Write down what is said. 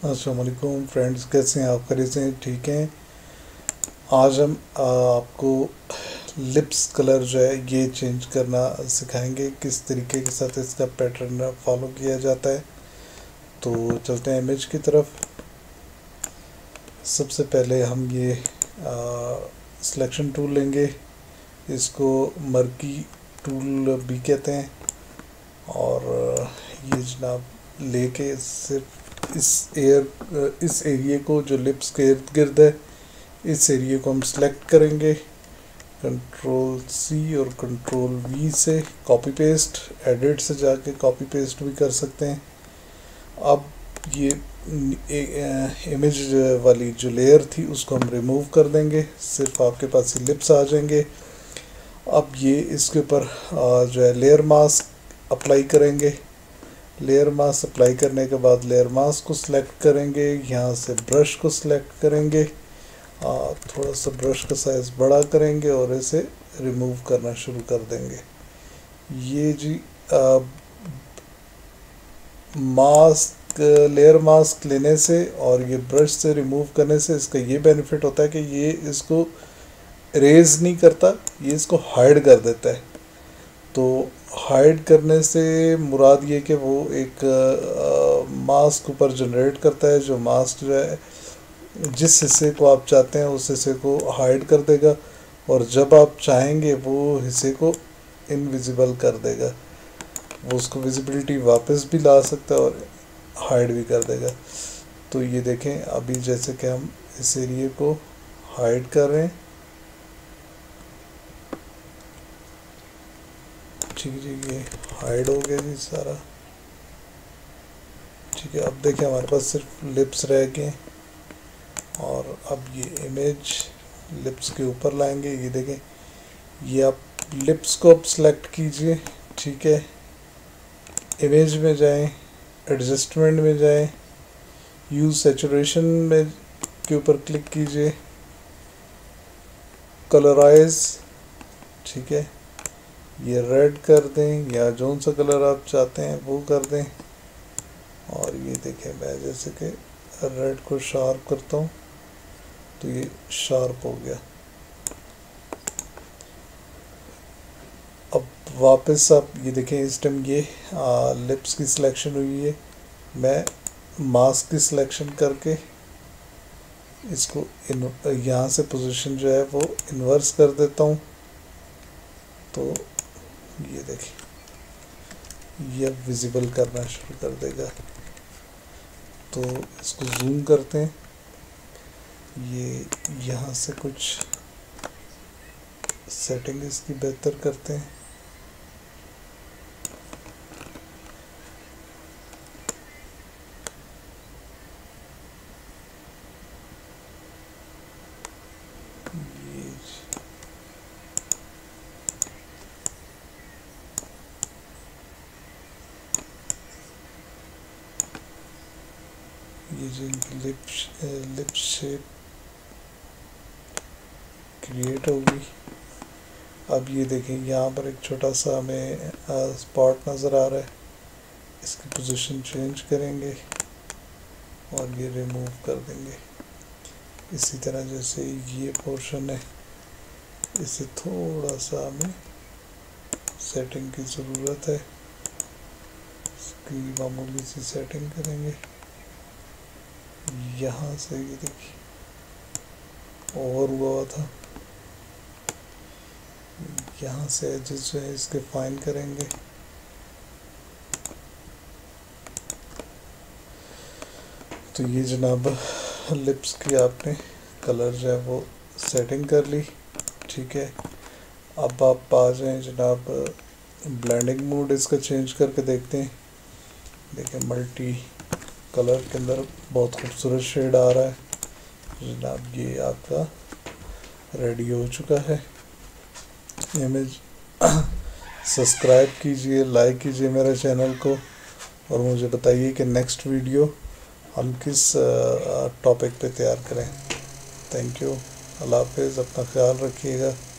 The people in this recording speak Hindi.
अस्सलाम वालेकुम फ्रेंड्स, कैसे हैं आप? खैरियत से हैं? ठीक हैं। आज हम आपको लिप्स कलर जो है ये चेंज करना सिखाएंगे, किस तरीके के साथ इसका पैटर्न फॉलो किया जाता है। तो चलते हैं इमेज की तरफ। सबसे पहले हम ये सिलेक्शन टूल लेंगे, इसको मर्की टूल भी कहते हैं। और ये जनाब लेके सिर्फ इस एरिए को जो लिप्स के इर्द गिर्द है, इस एरिए को हम सिलेक्ट करेंगे। कंट्रोल सी और कंट्रोल वी से कॉपी पेस्ट, एडिट से जाके कॉपी पेस्ट भी कर सकते हैं। अब ये इमेज वाली जो लेयर थी उसको हम रिमूव कर देंगे, सिर्फ आपके पास ये लिप्स आ जाएंगे। अब ये इसके ऊपर जो है लेयर मास्क अप्लाई करेंगे। लेयर मास्क अप्लाई करने के बाद लेयर मास्क को सिलेक्ट करेंगे, यहाँ से ब्रश को सिलेक्ट करेंगे, थोड़ा सा ब्रश का साइज़ बड़ा करेंगे और इसे रिमूव करना शुरू कर देंगे। ये जी मास्क, लेयर मास्क लेने से और ये ब्रश से रिमूव करने से इसका ये बेनिफिट होता है कि ये इसको इरेज नहीं करता, ये इसको हाइड कर देता है। तो हाइड करने से मुराद ये कि वो एक मास्क ऊपर जनरेट करता है, जो मास्क जो है जिस हिस्से को आप चाहते हैं उस हिस्से को हाइड कर देगा, और जब आप चाहेंगे वो हिस्से को इनविजिबल कर देगा। वो उसको विजिबिलिटी वापस भी ला सकता है और हाइड भी कर देगा। तो ये देखें, अभी जैसे कि हम इस एरिए को हाइड कर रहे हैं, ठीक है जी, ये हाइड हो गया जी सारा। ठीक है, अब देखें हमारे पास सिर्फ लिप्स रह गए, और अब ये इमेज लिप्स के ऊपर लाएंगे। ये देखें, ये आप लिप्स को अब सेलेक्ट कीजिए, ठीक है। इमेज में जाएं, एडजस्टमेंट में जाएं, यूज सैचुरेशन में के ऊपर क्लिक कीजिए, कलराइज, ठीक है, ये रेड कर दें या जौन सा कलर आप चाहते हैं वो कर दें। और ये देखें, मैं जैसे कि रेड को शार्प करता हूँ तो ये शार्प हो गया। अब वापस आप ये देखें, इस टाइम ये लिप्स की सिलेक्शन हुई है। मैं मास्क की सिलेक्शन करके इसको यहाँ से पोजीशन जो है वो इन्वर्स कर देता हूँ। तो ये देखिए, ये अब विजिबल करना शुरू कर देगा। तो इसको जूम करते हैं, ये यहाँ से कुछ सेटिंग इसकी बेहतर करते हैं। ये जो इनकी लिप शेप क्रिएट होगी। अब ये देखें, यहाँ पर एक छोटा सा हमें स्पॉट नज़र आ रहा है, इसकी पोजीशन चेंज करेंगे और ये रिमूव कर देंगे। इसी तरह जैसे ये पोर्शन है, इसे थोड़ा सा हमें सेटिंग की ज़रूरत है, इसकी मामूली सी सेटिंग करेंगे। यहाँ से ये देखिए ओवर हुआ था, यहाँ से एजेस जो है इसके फाइन करेंगे। तो ये जनाब लिप्स की आपने कलर जो है वो सेटिंग कर ली, ठीक है। अब आप आ जाएं जनाब ब्लेंडिंग मोड, इसका चेंज करके देखते हैं। देखिए, मल्टी कलर के अंदर बहुत खूबसूरत शेड आ रहा है जनाब। ये आपका रेडी हो चुका है इमेज। सब्सक्राइब कीजिए, लाइक कीजिए मेरे चैनल को, और मुझे बताइए कि नेक्स्ट वीडियो हम किस टॉपिक पे तैयार करें। थैंक यू, अल्लाह हाफिज़, अपना ख्याल रखिएगा।